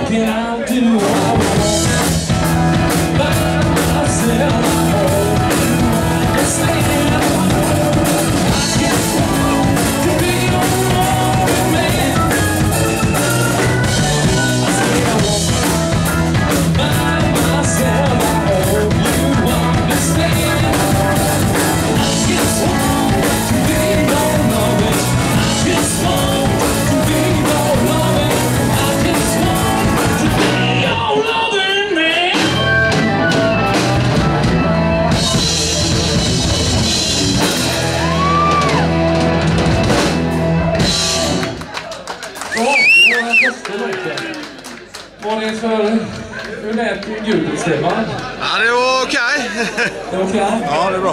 can I do? I want by myself. I hope you understand. I just want to be your loving man. I say I want by myself. I hope you understand. I just want to be your loving. I just want to be your loving. I just want to be your loving man. Vad är det för... Hur lät ljudet, Stefan? Ja, det var okej. Det var okej? Ja, det är bra.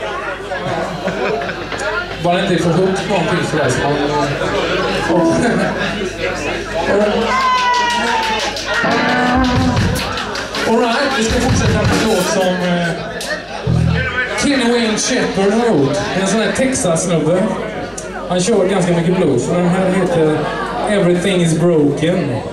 Var det inte för högt någonting för dig som Alright, vi ska fortsätta med en låt som Kenny Wayne Shepherd har gjort. En sån här Texas-snubbe. Han kör ganska mycket blues. Den här heter Everything is Broken.